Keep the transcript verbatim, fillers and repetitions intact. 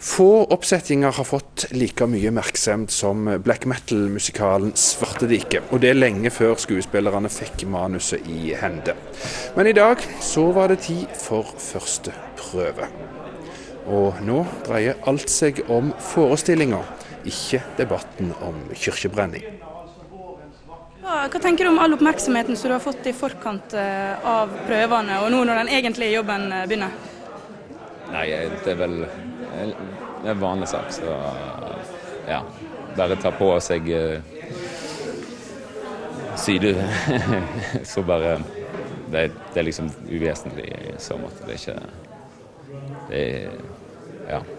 Få oppsettinger har fått like mye oppmerksomhet som black metal-musikalen Svartedike, og det er lenge før skuespillerne fikk manuset i hende. Men i dag så var det tid for første prøve. Og nå dreier alt seg om forestillinger, ikke debatten om kirkebrenning. Hva tenker du om all oppmerksomheten som du har fått i forkant av prøvene, og nå når den egentlige jobben begynner? Nei, det er vel det er en vanlig sak, så ja, bare ta på seg side, så bare, det, det er liksom uvesentlig i så måte, det er ikke, det er, ja.